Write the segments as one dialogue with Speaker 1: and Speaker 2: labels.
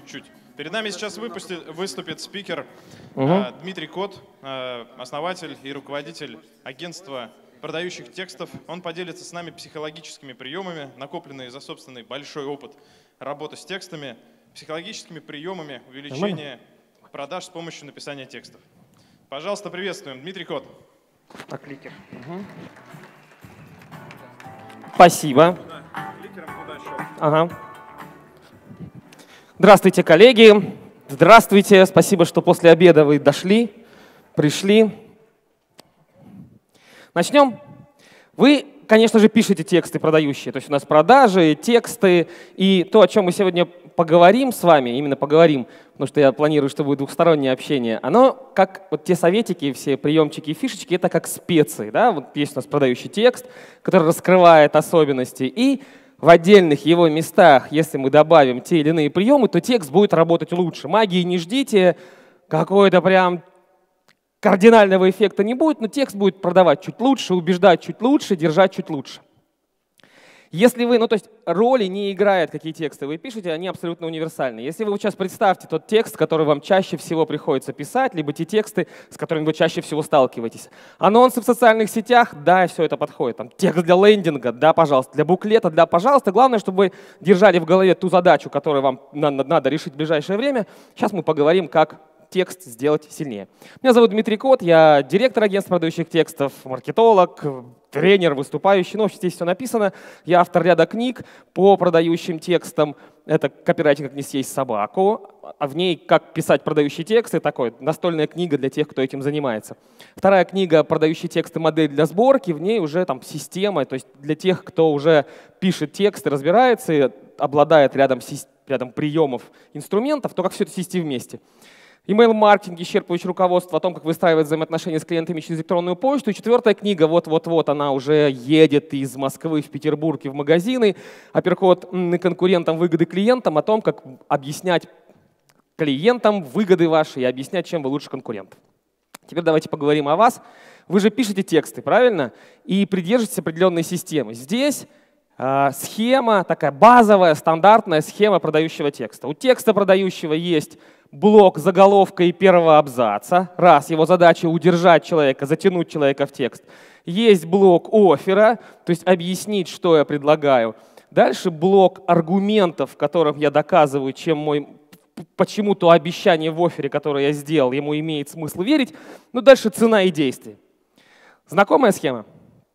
Speaker 1: Чуть. Перед нами сейчас выступит спикер Дмитрий Кот, основатель и руководитель агентства продающих текстов. Он поделится с нами психологическими приемами, накопленные за собственный большой опыт работы с текстами, психологическими приемами увеличения продаж с помощью написания текстов. Пожалуйста, приветствуем. Дмитрий Кот.
Speaker 2: Кликер. Спасибо. Ага. Здравствуйте, коллеги. Здравствуйте. Спасибо, что после обеда вы дошли, пришли. Начнем. Вы, конечно же, пишете тексты продающие. То есть у нас продажи, тексты. И то, о чем мы сегодня поговорим с вами, именно поговорим, потому что я планирую, что будет двухстороннее общение, оно как вот те советики, все приемчики и фишечки, это как специи. Да? Вот есть у нас продающий текст, который раскрывает особенности. И в отдельных его местах, если мы добавим те или иные приемы, то текст будет работать лучше. Магии не ждите, какой-то прям кардинального эффекта не будет, но текст будет продавать чуть лучше, убеждать чуть лучше, держать чуть лучше. Если вы, то есть роли не играют, какие тексты вы пишете, они абсолютно универсальны. Если вы вот сейчас представьте тот текст, который вам чаще всего приходится писать, либо те тексты, с которыми вы чаще всего сталкиваетесь. Анонсы в социальных сетях, да, все это подходит. Там, текст для лендинга, да, пожалуйста. Для буклета, да, пожалуйста. Главное, чтобы вы держали в голове ту задачу, которую вам надо решить в ближайшее время. Сейчас мы поговорим, как текст сделать сильнее. Меня зовут Дмитрий Кот, я директор агентства продающих текстов, маркетолог, тренер, выступающий. Ну, здесь все написано. Я автор ряда книг по продающим текстам. Это «Копирайтинг, как не съесть собаку». А в ней «Как писать продающие тексты» такой настольная книга для тех, кто этим занимается. Вторая книга «Продающие тексты. Модель для сборки». В ней уже там система, то есть для тех, кто уже пишет тексты, разбирается и обладает рядом приемов, инструментов, то как все это свести вместе. Email-маркетинг, исчерпывающее руководство о том, как выстраивать взаимоотношения с клиентами через электронную почту. И четвертая книга, вот-вот-вот, она уже едет из Москвы в Петербург и в магазины. Апперкот конкурентам, выгоды клиентам, о том, как объяснять клиентам выгоды ваши и объяснять, чем вы лучше конкурентов. Теперь давайте поговорим о вас. Вы же пишете тексты, правильно? И придерживаетесь определенной системы. Здесь схема, такая базовая, стандартная схема продающего текста. У текста продающего есть блок заголовка и первого абзаца. Раз, его задача удержать человека, затянуть человека в текст. Есть блок оффера, то есть объяснить, что я предлагаю. Дальше блок аргументов, в которых я доказываю, почему то обещание в оффере, которое я сделал, ему имеет смысл верить. Ну, дальше цена и действие. Знакомая схема?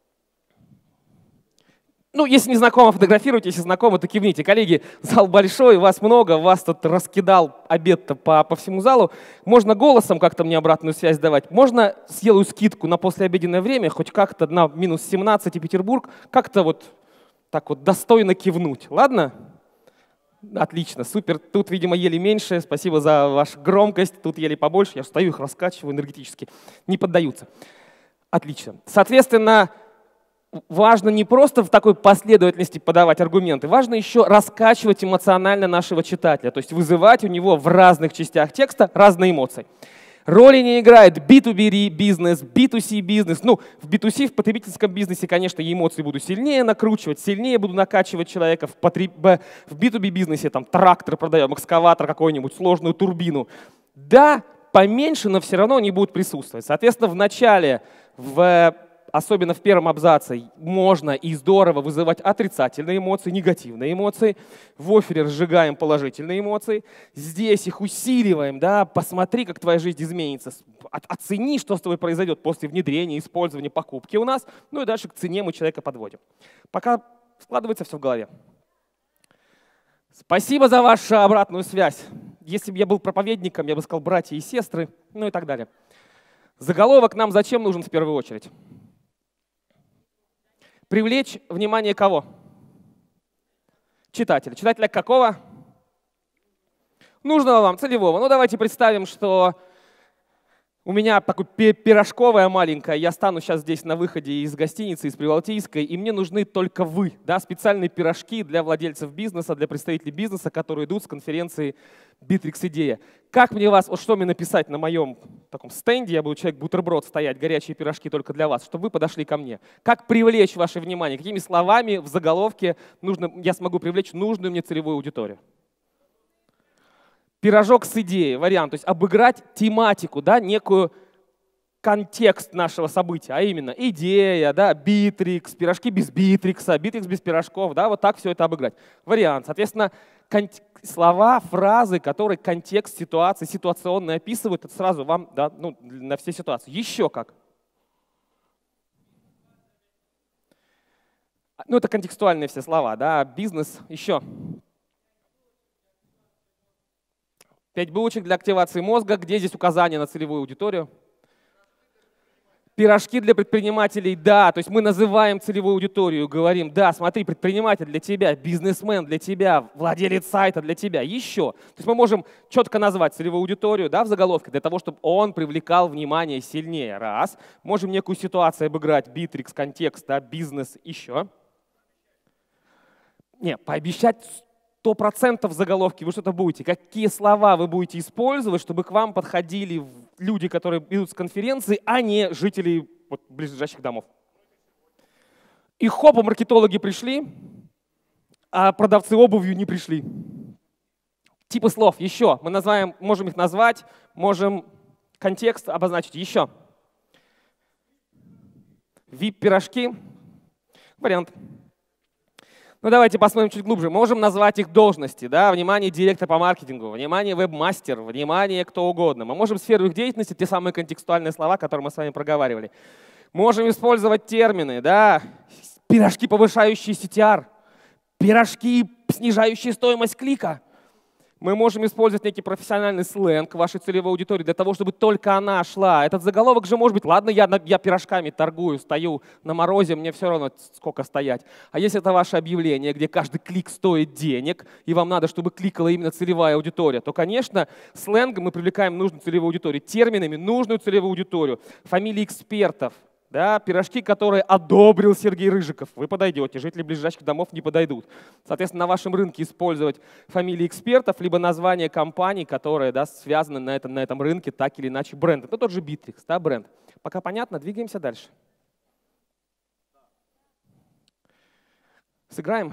Speaker 2: Ну, если не знакомо, фотографируйте, если знакомо, то кивните. Коллеги, зал большой, вас много, вас тут раскидал обед-то по всему залу. Можно голосом как-то мне обратную связь давать. Можно сделаю скидку на послеобеденное время, хоть как-то на минус 17 и Петербург, как-то вот так вот достойно кивнуть. Ладно? Отлично, супер. Тут, видимо, ели меньше. Спасибо за вашу громкость. Тут ели побольше. Я стою, их раскачиваю энергетически. Не поддаются. Отлично. Соответственно, важно не просто в такой последовательности подавать аргументы, важно еще раскачивать эмоционально нашего читателя, то есть вызывать у него в разных частях текста разные эмоции. Роли не играет B2B бизнес, B2C бизнес. Ну, в B2C, в потребительском бизнесе, конечно, эмоции буду сильнее накручивать, сильнее буду накачивать человека. В B2B бизнесе там трактор продаем, экскаватор какой-нибудь, сложную турбину. Да, поменьше, но все равно они будут присутствовать. Соответственно, в начале, особенно в первом абзаце, можно и здорово вызывать отрицательные эмоции, негативные эмоции. В оффере разжигаем положительные эмоции. Здесь их усиливаем. Да? Посмотри, как твоя жизнь изменится. Оцени, что с тобой произойдет после внедрения, использования, покупки у нас. Ну и дальше к цене мы человека подводим. Пока складывается все в голове. Спасибо за вашу обратную связь. Если бы я был проповедником, я бы сказал братья и сестры, ну и так далее. Заголовок нам зачем нужен в первую очередь? Привлечь внимание кого? Читателя. Читателя какого? Нужного вам, целевого. Ну давайте представим, что у меня такая пирожковая маленькая, я стану сейчас здесь на выходе из гостиницы, из Прибалтийской, и мне нужны только вы. Да, специальные пирожки для владельцев бизнеса, для представителей бизнеса, которые идут с конференции Bittrex Идея. Как мне вас, вот что мне написать на моем таком стенде, я буду человек-бутерброд стоять, горячие пирожки только для вас, чтобы вы подошли ко мне. Как привлечь ваше внимание, какими словами в заголовке я смогу привлечь нужную мне целевую аудиторию? Пирожок с идеей, вариант. То есть обыграть тематику, да, некую контекст нашего события, а именно идея, да, битрикс, пирожки без битрикса, битрикс без пирожков, да, вот так все это обыграть. Вариант. Соответственно, слова, фразы, которые контекст ситуации, ситуационно описывают, это сразу вам, да, ну, на все ситуации. Еще как? Ну, это контекстуальные все слова, да, бизнес, еще. 5 булочек для активации мозга. Где здесь указание на целевую аудиторию? Пирожки для предпринимателей, да. То есть мы называем целевую аудиторию, говорим, да, смотри, предприниматель для тебя, бизнесмен для тебя, владелец сайта для тебя, еще. То есть мы можем четко назвать целевую аудиторию, да, в заголовке для того, чтобы он привлекал внимание сильнее. Раз. Можем некую ситуацию обыграть, битрикс, контекст, да, бизнес, еще. Не, пообещать 100% в заголовке вы что-то будете. Какие слова вы будете использовать, чтобы к вам подходили люди, которые идут с конференции, а не жители вот, близлежащих домов. И хопа, маркетологи пришли, а продавцы обувью не пришли. Типы слов еще. Мы называем, можем их назвать, можем контекст обозначить. Еще. VIP-пирожки. Вариант. Ну, давайте посмотрим чуть глубже. Можем назвать их должности. Да? Внимание, директор по маркетингу, внимание, веб-мастер, внимание, кто угодно. Мы можем сферу их деятельности, те самые контекстуальные слова, которые мы с вами проговаривали. Можем использовать термины. Да? Пирожки, повышающие CTR, пирожки, снижающие стоимость клика. Мы можем использовать некий профессиональный сленг вашей целевой аудитории для того, чтобы только она шла. Этот заголовок же может быть, ладно, я пирожками торгую, стою на морозе, мне все равно сколько стоять. А если это ваше объявление, где каждый клик стоит денег, и вам надо, чтобы кликала именно целевая аудитория, то, конечно, сленгом мы привлекаем нужную целевую аудиторию, терминами нужную целевую аудиторию, фамилии экспертов. Да, пирожки, которые одобрил Сергей Рыжиков, вы подойдете, жители ближайших домов не подойдут. Соответственно, на вашем рынке использовать фамилии экспертов, либо название компаний, которые, да, связаны на этом рынке так или иначе брендом. Ну, тот же Bittrex, да, бренд. Пока понятно, двигаемся дальше. Сыграем?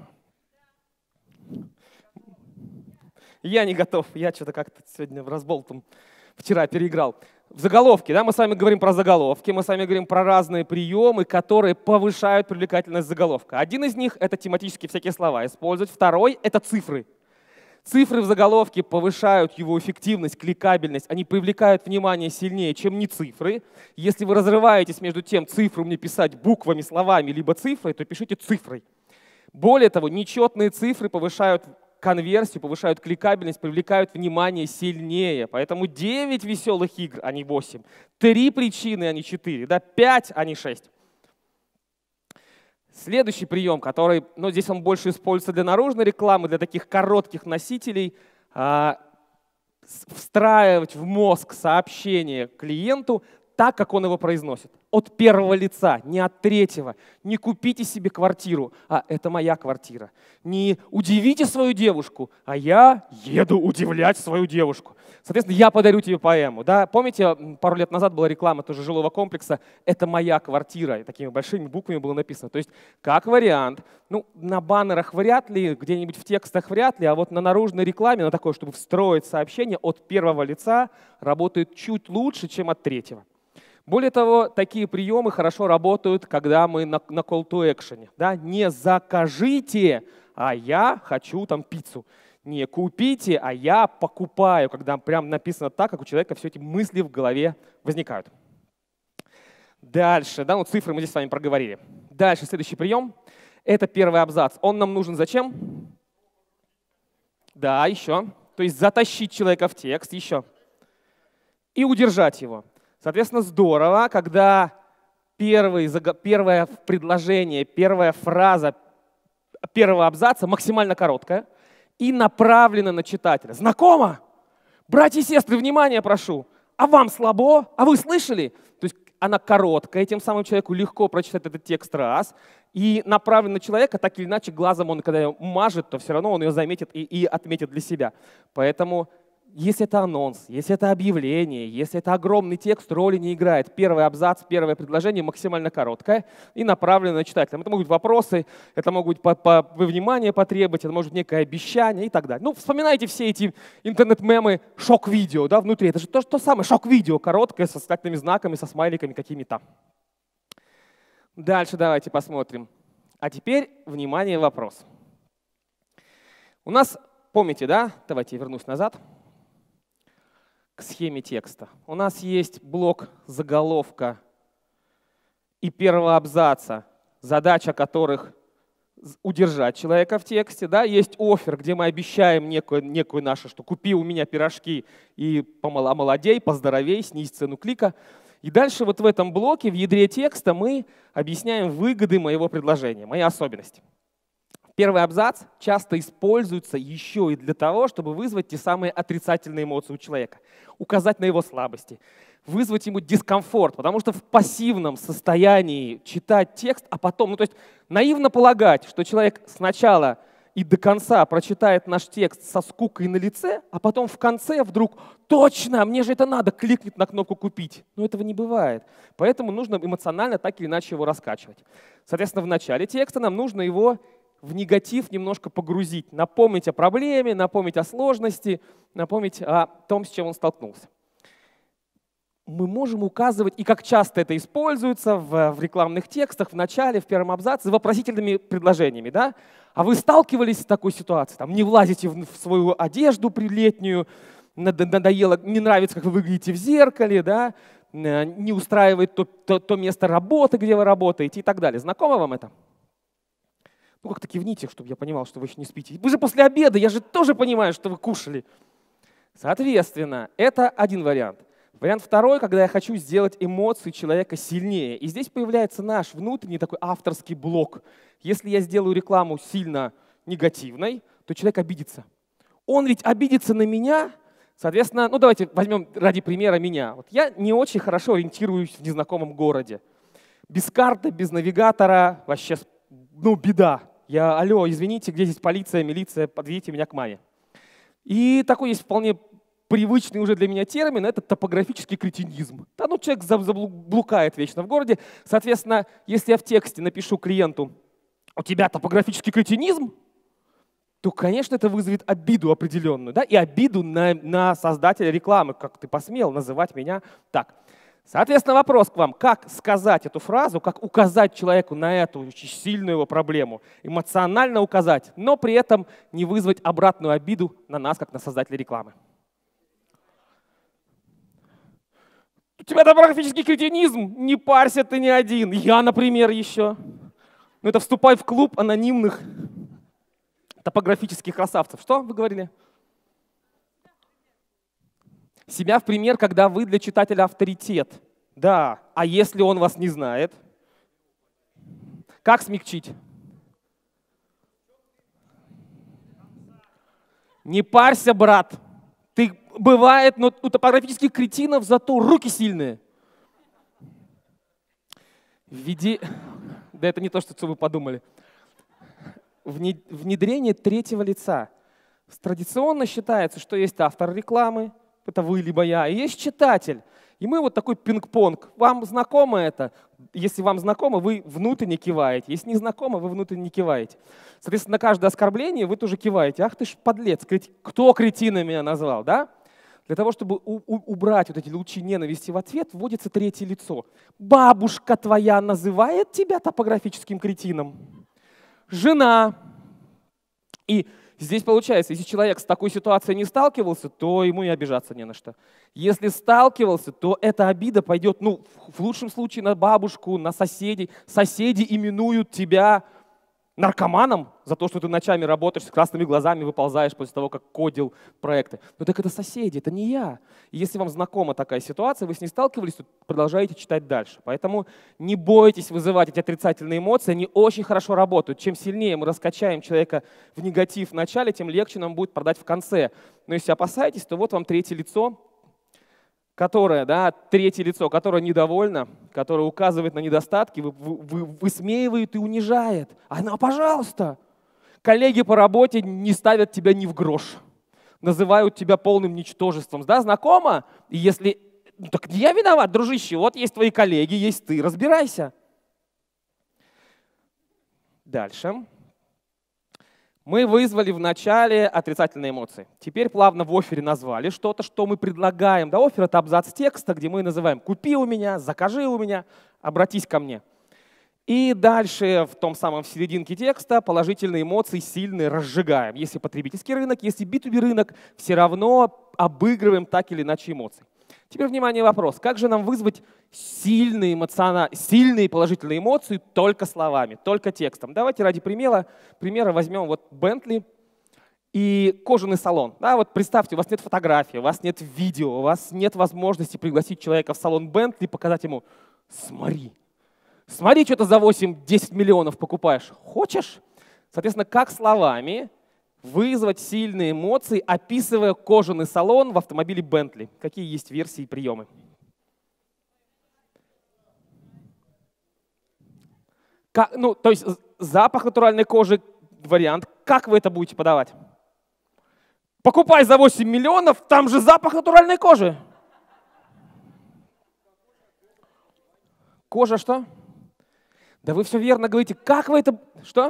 Speaker 2: Я не готов, я что-то как-то сегодня в разбол там вчера переиграл. В заголовке, да, мы с вами говорим про заголовки, мы с вами говорим про разные приемы, которые повышают привлекательность заголовка. Один из них — это тематические всякие слова использовать. Второй — это цифры. Цифры в заголовке повышают его эффективность, кликабельность, они привлекают внимание сильнее, чем не цифры. Если вы разрываетесь между тем, цифру мне писать буквами, словами, либо цифрой, то пишите цифрой. Более того, нечетные цифры повышают конверсию, повышают кликабельность, привлекают внимание сильнее. Поэтому 9 веселых игр, а не 8. 3 причины, а не 4. Да, 5, а не 6. Следующий прием, который, ну, здесь он больше используется для наружной рекламы, для таких коротких носителей, встраивать в мозг сообщение клиенту так, как он его произносит. От первого лица, не от третьего. Не купите себе квартиру, а это моя квартира. Не удивите свою девушку, а я еду удивлять свою девушку. Соответственно, я подарю тебе поэму. Да? Помните, пару лет назад была реклама тоже жилого комплекса «Это моя квартира». И такими большими буквами было написано. То есть, как вариант, ну, на баннерах вряд ли, где-нибудь в текстах вряд ли, а вот на наружной рекламе, на такое, чтобы встроить сообщение от первого лица, работает чуть лучше, чем от третьего. Более того, такие приемы хорошо работают, когда мы на call to action. Да? Не закажите, а я хочу там пиццу. Не купите, а я покупаю, когда прям написано так, как у человека все эти мысли в голове возникают. Дальше, да, ну цифры мы здесь с вами проговорили. Дальше, следующий прием. Это первый абзац. Он нам нужен зачем? Да, еще. То есть затащить человека в текст, еще. И удержать его. Соответственно, здорово, когда первое предложение, первая фраза первого абзаца максимально короткая и направлена на читателя. Знакомо? Братья и сестры, внимание прошу. А вам слабо? А вы слышали? То есть она короткая, тем самым человеку легко прочитать этот текст раз. И направлена на человека, так или иначе, глазом он, когда ее мажет, то все равно он ее заметит и отметит для себя. Поэтому если это анонс, если это объявление, если это огромный текст, роли не играет. Первый абзац, первое предложение максимально короткое и направлено на читателя. Это могут быть вопросы, это могут быть вы внимание потребовать, это может быть некое обещание и так далее. Ну, вспоминайте все эти интернет-мемы шок-видео, да, внутри. Это же то самое шок-видео, короткое, со восклицательными знаками, со смайликами какими-то. Дальше давайте посмотрим. А теперь, внимание, вопрос. У нас, помните, да, давайте я вернусь назад к схеме текста. У нас есть блок заголовка и первого абзаца, задача которых удержать человека в тексте. Да? Есть оффер, где мы обещаем некую нашу, что купи у меня пирожки и помолодей, поздоровей, снизь цену клика. И дальше вот в этом блоке, в ядре текста, мы объясняем выгоды моего предложения, мои особенности. Первый абзац часто используется еще и для того, чтобы вызвать те самые отрицательные эмоции у человека, указать на его слабости, вызвать ему дискомфорт, потому что в пассивном состоянии читать текст, а потом, то есть наивно полагать, что человек сначала и до конца прочитает наш текст со скукой на лице, а потом в конце вдруг точно, мне же это надо, кликнет на кнопку «Купить». Но этого не бывает. Поэтому нужно эмоционально так или иначе его раскачивать. Соответственно, в начале текста нам нужно его в негатив немножко погрузить, напомнить о проблеме, напомнить о сложности, напомнить о том, с чем он столкнулся. Мы можем указывать, и как часто это используется в рекламных текстах, в начале, в первом абзаце, вопросительными предложениями. Да? А вы сталкивались с такой ситуацией? Там, не влазите в свою одежду летнюю, надоело, не нравится, как вы выглядите в зеркале, да? Не устраивает то место работы, где вы работаете и так далее. Знакомо вам это? Ну, как-то кивните, чтобы я понимал, что вы еще не спите. Вы же после обеда, я же тоже понимаю, что вы кушали. Соответственно, это один вариант. Вариант второй, когда я хочу сделать эмоции человека сильнее. И здесь появляется наш внутренний такой авторский блок. Если я сделаю рекламу сильно негативной, то человек обидится. Он ведь обидится на меня. Соответственно, ну давайте возьмем ради примера меня. Вот я не очень хорошо ориентируюсь в незнакомом городе. Без карты, без навигатора вообще беда. Алло, извините, где здесь полиция, милиция, подведите меня к маме. И такой есть вполне привычный уже для меня термин, это топографический кретинизм. Да, ну, человек заблукает вечно в городе. Соответственно, если я в тексте напишу клиенту, у тебя топографический кретинизм, то, конечно, это вызовет обиду определенную. Да? И обиду на создателя рекламы, как ты посмел называть меня так. Соответственно, вопрос к вам, как сказать эту фразу, как указать человеку на эту очень сильную его проблему, эмоционально указать, но при этом не вызвать обратную обиду на нас, как на создателя рекламы. У тебя топографический кретинизм, не парься ты ни один. Я, например, еще. Ну это вступай в клуб анонимных топографических красавцев. Что вы говорили? Себя в пример, когда вы для читателя авторитет. Да, а если он вас не знает? Как смягчить? Не парься, брат. Ты бывает, но у топографических кретинов зато руки сильные. Да это не то, что вы подумали. Внедрение третьего лица. Традиционно считается, что есть автор рекламы, это вы либо я, и есть читатель. И мы вот такой пинг-понг. Вам знакомо это? Если вам знакомо, вы внутренне киваете. Если не знакомо, вы внутренне не киваете. Соответственно, на каждое оскорбление вы тоже киваете. Ах ты ж подлец, кто кретином меня назвал, да? Для того, чтобы убрать вот эти лучи ненависти в ответ, вводится третье лицо. Бабушка твоя называет тебя топографическим кретином. Жена. И здесь получается, если человек с такой ситуацией не сталкивался, то ему и обижаться не на что. Если сталкивался, то эта обида пойдет, ну, в лучшем случае на бабушку, на соседей. Соседи именуют тебя наркоманом за то, что ты ночами работаешь с красными глазами, выползаешь после того, как кодил проекты. Но так это соседи, это не я. И если вам знакома такая ситуация, вы с ней сталкивались, то продолжаете читать дальше. Поэтому не бойтесь вызывать эти отрицательные эмоции, они очень хорошо работают. Чем сильнее мы раскачаем человека в негатив в начале, тем легче нам будет продать в конце. Но если опасаетесь, то вот вам третье лицо, которое недовольно, которое указывает на недостатки, высмеивает и унижает. Пожалуйста, коллеги по работе не ставят тебя ни в грош. называют тебя полным ничтожеством. Да, знакомо? И если... Ну, так не я виноват, дружище, вот есть твои коллеги, есть ты, разбирайся. Дальше. Мы вызвали в начале отрицательные эмоции. Теперь плавно в оффере назвали что-то, что мы предлагаем. Да, оффер — это абзац текста, где мы называем «купи у меня», «закажи у меня», «обратись ко мне». И дальше в том самом в серединке текста положительные эмоции сильные разжигаем. Если потребительский рынок, если B2B рынок, все равно обыгрываем так или иначе эмоции. Теперь, внимание, вопрос. Как же нам вызвать сильные положительные эмоции только словами, только текстом? Давайте ради примера возьмем вот Bentley и кожаный салон. Да, вот представьте, у вас нет фотографии, у вас нет видео, у вас нет возможности пригласить человека в салон Bentley и показать ему: смотри, что ты за 8-10 миллионов покупаешь. Хочешь? Соответственно, как словами вызвать сильные эмоции, описывая кожаный салон в автомобиле Bentley? Какие есть версии и приемы? То есть запах натуральной кожи — вариант. Как вы это будете подавать? Покупай за 8 миллионов, там же запах натуральной кожи. Кожа что? Да вы все верно говорите. Как вы это... Что?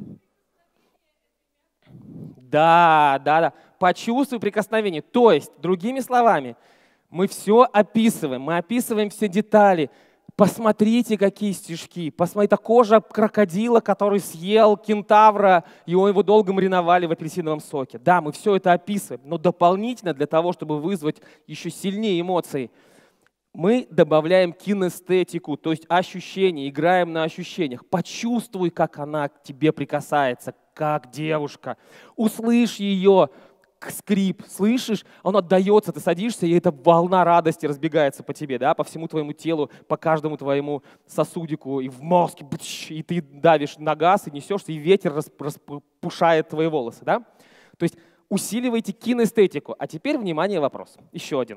Speaker 2: Да. Почувствуй прикосновение. То есть, другими словами, мы все описываем, мы описываем все детали. Посмотрите, какие стежки. Посмотрите, это кожа крокодила, который съел кентавра, и его долго мариновали в апельсиновом соке. Да, мы все это описываем, но дополнительно для того, чтобы вызвать еще сильнее эмоции, мы добавляем кинестетику, то есть ощущения, играем на ощущениях. Почувствуй, как она к тебе прикасается, как девушка. Услышь ее скрип, слышишь, он отдается, ты садишься, и эта волна радости разбегается по тебе, да, по всему твоему телу, по каждому твоему сосудику, и в мозг, и ты давишь на газ, и несешься, и ветер распушает твои волосы. Да? То есть усиливайте кинестетику. А теперь, внимание, вопрос. Еще один.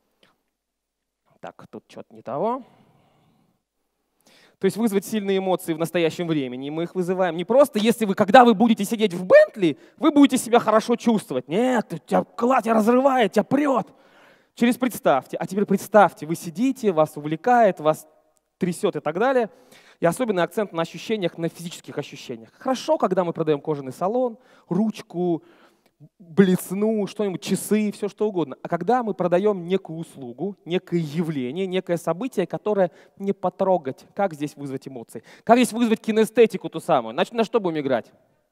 Speaker 2: Так, тут что-то не того. То есть вызвать сильные эмоции в настоящем времени. Мы их вызываем не просто, когда вы будете сидеть в Бентли, вы будете себя хорошо чувствовать. Нет, тебя разрывает, тебя прет. Через представьте. А теперь представьте, вы сидите, вас увлекает, вас трясет и так далее. И особенный акцент на ощущениях, на физических ощущениях. Хорошо, когда мы продаем кожаный салон, ручку, блесну, что-нибудь, часы, все что угодно. А когда мы продаем некую услугу, некое явление, некое событие, которое не потрогать, как здесь вызвать эмоции? Как здесь вызвать кинестетику ту самую? Значит, на что будем играть?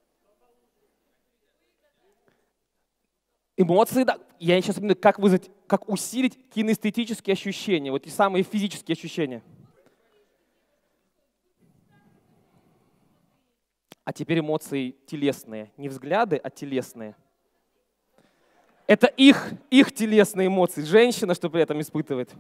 Speaker 2: Эмоции, да. Я сейчас именно как вызвать, как усилить кинестетические ощущения, вот те самые физические ощущения. А теперь эмоции телесные. Не взгляды, а телесные. Это их телесные эмоции. Женщина, что при этом испытывает.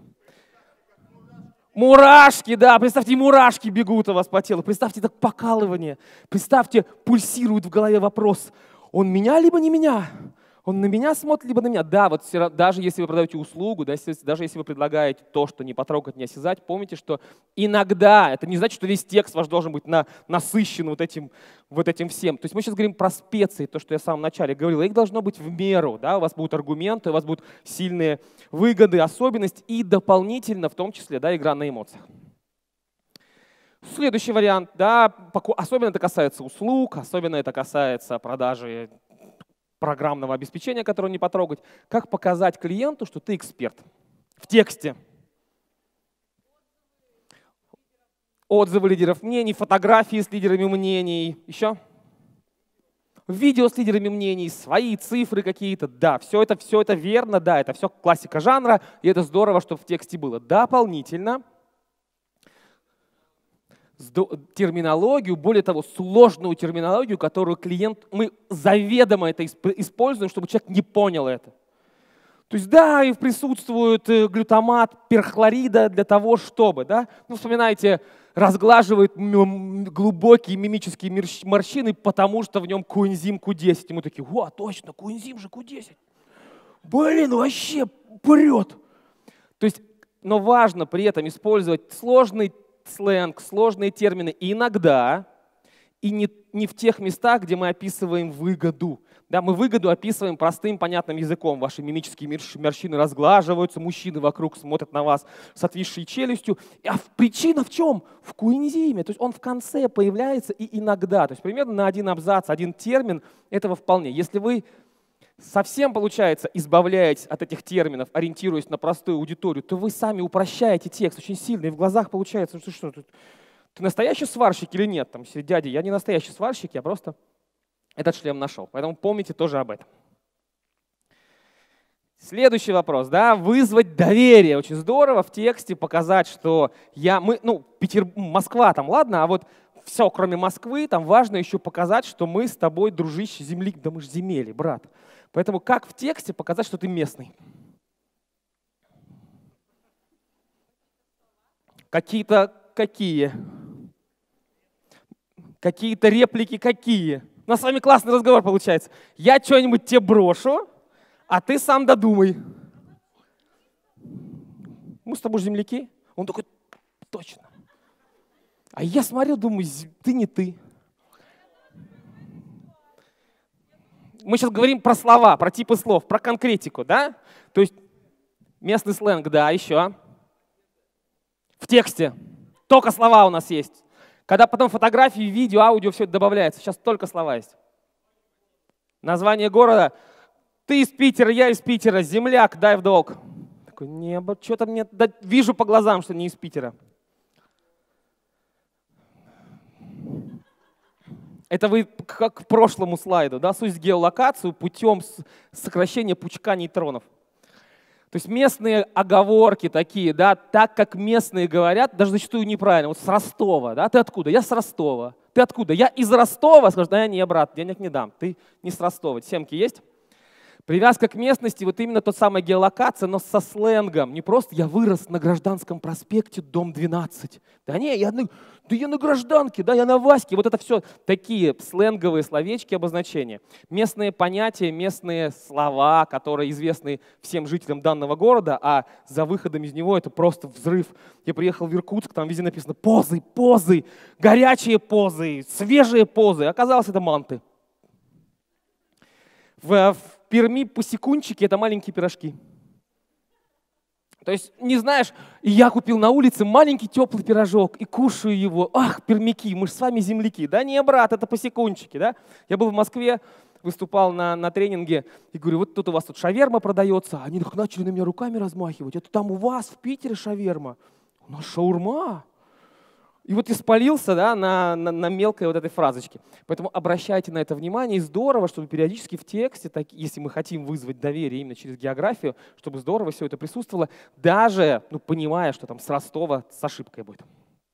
Speaker 2: Мурашки, да. Представьте, мурашки бегут у вас по телу. Представьте, это покалывание. Представьте, пульсирует в голове вопрос. Он меня, либо не меня? Он на меня смотрит, либо на меня? Да, вот даже если вы продаете услугу, даже если вы предлагаете то, что не потрогать, не осязать, помните, что иногда, это не значит, что весь текст ваш должен быть насыщен вот этим всем. То есть мы сейчас говорим про специи, то, что я в самом начале говорил. Их должно быть в меру. Да? У вас будут аргументы, у вас будут сильные выгоды, особенности и дополнительно, в том числе, да, игра на эмоциях. Следующий вариант. Да, особенно это касается услуг, особенно это касается продажи программного обеспечения, которое не потрогать. Как показать клиенту, что ты эксперт в тексте? Отзывы лидеров мнений, фотографии с лидерами мнений. Еще? Видео с лидерами мнений, свои цифры какие-то. Да, все это верно, да, это все классика жанра, и это здорово, что в тексте было. Дополнительно терминологию, более того, сложную терминологию, которую мы заведомо это используем, чтобы человек не понял это. То есть да, и присутствует глютамат перхлорида для того, чтобы, да, вспоминайте, разглаживает глубокие мимические морщины, потому что в нем коэнзим Q10. И мы такие: о, точно, коэнзим же Q10. Блин, вообще прет. То есть, но важно при этом использовать сложный сленг, сложные термины иногда, и не в тех местах, где мы описываем выгоду. Да, мы выгоду описываем простым, понятным языком. Ваши мимические морщины разглаживаются, мужчины вокруг смотрят на вас с отвисшей челюстью. А причина в чем? В куинзиме. То есть он в конце появляется и иногда. То есть примерно на один абзац, один термин этого вполне. Если вы совсем, получается, избавляетесь от этих терминов, ориентируясь на простую аудиторию, то вы сами упрощаете текст очень сильно. И в глазах получается, что ты настоящий сварщик или нет? Там, дядя, я не настоящий сварщик, я просто этот шлем нашел. Поэтому помните тоже об этом. Следующий вопрос. Да, вызвать доверие. Очень здорово в тексте показать, что Москва там, ладно, а вот все, кроме Москвы, там важно еще показать, что мы с тобой, дружище, земляк, да мы же земели, брат. Поэтому как в тексте показать, что ты местный? Какие-то какие? Какие-то реплики какие? У нас с вами классный разговор получается. Я что-нибудь тебе брошу, а ты сам додумай. Мы с тобой земляки. Он такой, точно. А я смотрел, думаю, ты не ты. Мы сейчас говорим про слова, про типы слов, про конкретику, да? То есть местный сленг, да, еще. В тексте. Только слова у нас есть. Когда потом фотографии, видео, аудио, все это добавляется. Сейчас только слова есть. Название города. Ты из Питера, я из Питера. Земляк, дай в долг. Такой, небо, что-то мне... Да, вижу по глазам, что не из Питера. Это вы как к прошлому слайду, да, суть геолокацию путем сокращения пучка нейтронов. То есть местные оговорки такие, да, так как местные говорят, даже зачастую неправильно. Вот с Ростова, да, ты откуда? Я с Ростова. Ты откуда? Я из Ростова. Скажешь, да я не, брат, денег не дам. Ты не с Ростова. Семки есть? Привязка к местности, вот именно тот самая геолокация, но со сленгом. Не просто я вырос на Гражданском проспекте, дом 12. Да не, я на Гражданке, да, я на Ваське. Вот это все такие сленговые словечки, обозначения. Местные понятия, местные слова, которые известны всем жителям данного города, а за выходом из него это просто взрыв. Я приехал в Иркутск, там везде написано позы, позы, горячие позы, свежие позы. Оказалось, это манты. В Перми пусекунчики — это маленькие пирожки. То есть, не знаешь, я купил на улице маленький теплый пирожок и кушаю его. Ах, пермяки, мы же с вами земляки. Да не, брат, это пусекунчики. Да? Я был в Москве, выступал на тренинге и говорю, вот тут у вас тут шаверма продается. Они начали на меня руками размахивать. Это там у вас в Питере шаверма. У нас шаурма. И вот испалился, да, на мелкой вот этой фразочке. Поэтому обращайте на это внимание. И здорово, чтобы периодически в тексте, если мы хотим вызвать доверие именно через географию, чтобы здорово все это присутствовало, даже понимая, что там с Ростова с ошибкой будет.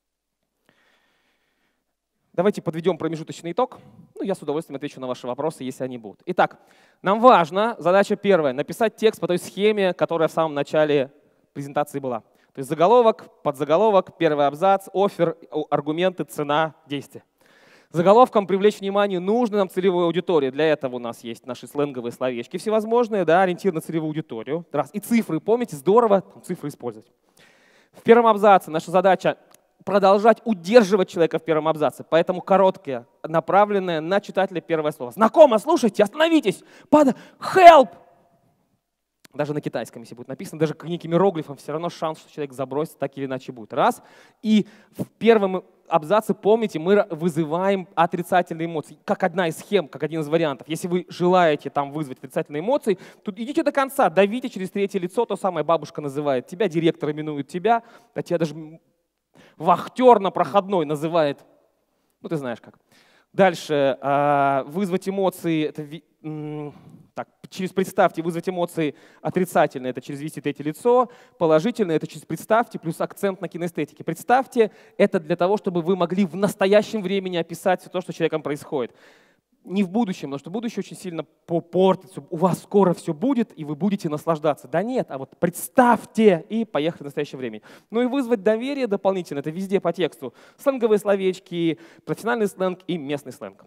Speaker 2: Давайте подведем промежуточный итог. Я с удовольствием отвечу на ваши вопросы, если они будут. Итак, нам важно, задача первая, написать текст по той схеме, которая в самом начале презентации была. То есть заголовок, подзаголовок, первый абзац, оффер, аргументы, цена, действие. Заголовком привлечь внимание нужной нам целевой аудитории. Для этого у нас есть наши сленговые словечки всевозможные, да, ориентир на целевую аудиторию. Раз. И цифры, помните, здорово цифры использовать. В первом абзаце наша задача продолжать удерживать человека в первом абзаце. Поэтому короткое, направленное на читателя первое слово. Знакомо, слушайте, остановитесь, help! Даже на китайском, если будет написано, даже неким иероглифом, все равно шанс, что человек забросит, так или иначе будет. Раз. И в первом абзаце, помните, мы вызываем отрицательные эмоции, как одна из схем, как один из вариантов. Если вы желаете там вызвать отрицательные эмоции, то идите до конца, давите через третье лицо, то самое бабушка называет тебя, директор именует тебя, а тебя даже вахтер на проходной называет. Ты знаешь как. Дальше. Вызвать эмоции, это через представьте, вызвать эмоции отрицательные, это через ввести третье лицо, положительные, это через представьте, плюс акцент на кинестетике. Представьте, это для того, чтобы вы могли в настоящем времени описать все то, что с человеком происходит. Не в будущем, потому что будущее очень сильно попортится. У вас скоро все будет, и вы будете наслаждаться. Да нет, а вот представьте, и поехали в настоящее время. И вызвать доверие дополнительно, это везде по тексту. Сленговые словечки, профессиональный сленг и местный сленг.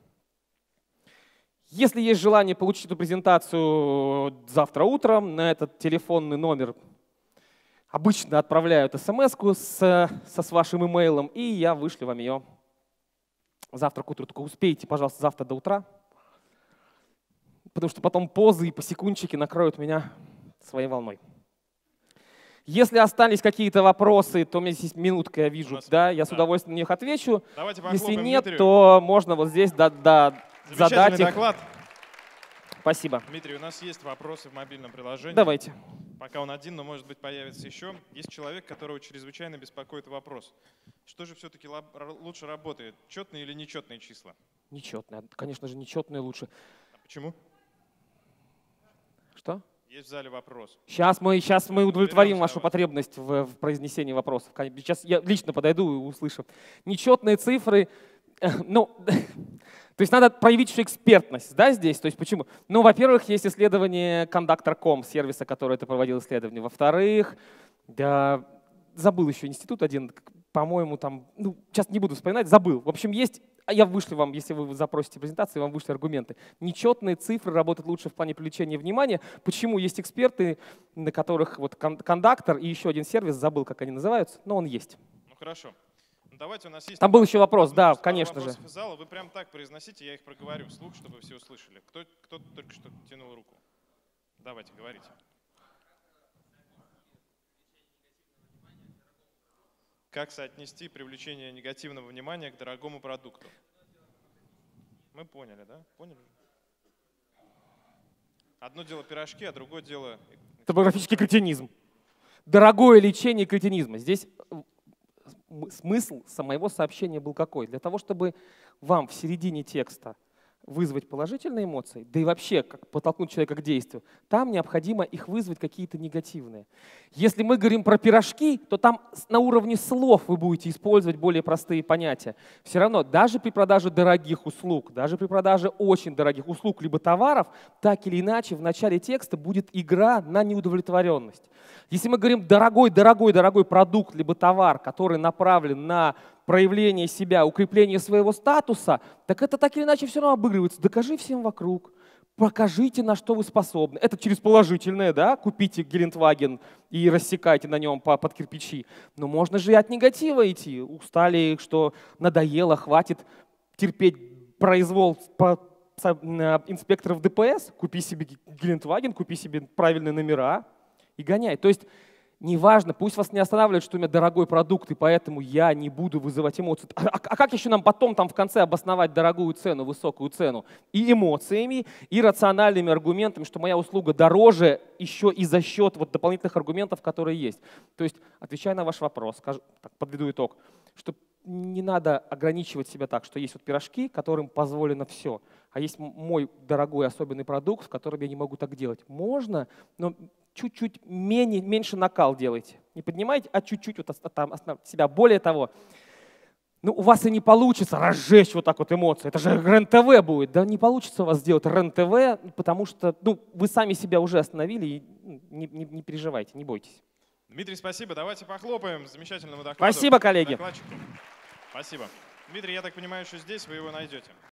Speaker 2: Если есть желание получить эту презентацию завтра утром, на этот телефонный номер обычно отправляют смс-ку с вашим имейлом, и я вышлю вам ее завтра к утру. Только успейте, пожалуйста, завтра до утра. потому что потом позы и посекундчики накроют меня своей волной. Если остались какие-то вопросы, то у меня здесь минутка, я вижу, да, я с удовольствием на них отвечу. Если нет,
Speaker 1: Дмитрию.
Speaker 2: то можно вот здесь задать их.
Speaker 1: Доклад.
Speaker 2: Спасибо.
Speaker 1: Дмитрий, у нас есть вопросы в мобильном приложении.
Speaker 2: Давайте.
Speaker 1: Пока он один, но, может быть, появится еще. Есть человек, которого чрезвычайно беспокоит вопрос. Что же все-таки лучше работает, четные или нечетные числа?
Speaker 2: Нечетные. Конечно же, нечетные лучше.
Speaker 1: А почему?
Speaker 2: Что?
Speaker 1: Есть в зале вопрос.
Speaker 2: Сейчас мы удовлетворим вашу потребность в произнесении вопросов. Сейчас я лично подойду и услышу. Нечетные цифры, ну, то есть надо проявить еще экспертность, да, здесь. То есть почему? Ну, во-первых, есть исследование Conductor.com, сервиса, который это проводил исследование. Во-вторых, да, забыл еще институт один, по-моему, там, ну, сейчас не буду вспоминать, забыл. В общем, есть, я вышлю вам, если вы запросите презентацию, вам вышлю аргументы. Нечетные цифры работают лучше в плане привлечения внимания. Почему? Есть эксперты, на которых вот Conductor и еще один сервис, забыл, как они называются, но он есть.
Speaker 1: Ну, хорошо. Давайте, у нас есть...
Speaker 2: Там был еще вопрос, да, конечно же.
Speaker 1: Зала. Вы прям так произносите, я их проговорю вслух, чтобы все услышали. Кто только что тянул руку? Давайте, говорите. Как соотнести привлечение негативного внимания к дорогому продукту? Мы поняли, да? Поняли? Одно дело пирожки, а другое дело...
Speaker 2: Топографический кретинизм. Дорогое лечение кретинизма. Здесь смысл самого сообщения был какой? Для того, чтобы вам в середине текста вызвать положительные эмоции, да и вообще как подтолкнуть человека к действию, там необходимо их вызвать какие-то негативные. Если мы говорим про пирожки, то там на уровне слов вы будете использовать более простые понятия. Все равно, даже при продаже дорогих услуг, даже при продаже очень дорогих услуг либо товаров, так или иначе в начале текста будет игра на неудовлетворенность. Если мы говорим дорогой продукт либо товар, который направлен на проявление себя, укрепление своего статуса, так это так или иначе все равно обыгрывается. Докажи всем вокруг, покажите, на что вы способны. Это через положительное, да, купите Гелендваген и рассекайте на нем под кирпичи. Но можно же и от негатива идти. Устали, что надоело, хватит терпеть произвол инспекторов ДПС, купи себе Гелендваген, купи себе правильные номера и гоняй. То есть неважно, пусть вас не останавливает, что у меня дорогой продукт, и поэтому я не буду вызывать эмоции. А как еще нам потом там в конце обосновать дорогую цену, высокую цену? И эмоциями, и рациональными аргументами, что моя услуга дороже еще и за счет вот дополнительных аргументов, которые есть. То есть, отвечая на ваш вопрос, подведу итог, что не надо ограничивать себя так, что есть вот пирожки, которым позволено все, а есть мой дорогой особенный продукт, в котором я не могу так делать. Можно, но чуть-чуть меньше накал делайте. Не поднимайте, а чуть-чуть вот оставьте себя. Более того, ну, у вас и не получится разжечь вот так вот эмоции. Это же РЕН-ТВ будет. Да не получится у вас сделать РЕН-ТВ, потому что вы сами себя уже остановили, и не переживайте, не бойтесь.
Speaker 1: Дмитрий, спасибо. Давайте похлопаем замечательному докладу.
Speaker 2: Спасибо, коллеги.
Speaker 1: Спасибо. Дмитрий, я так понимаю, что здесь вы его найдете.